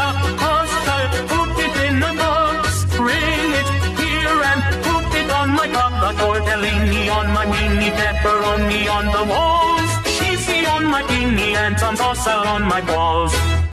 pasta, put it in a box, bring it here and put it on my top. The tortellini on my weenie, pepperoni on the walls, cheesy on my beanie, and some salsa on my balls.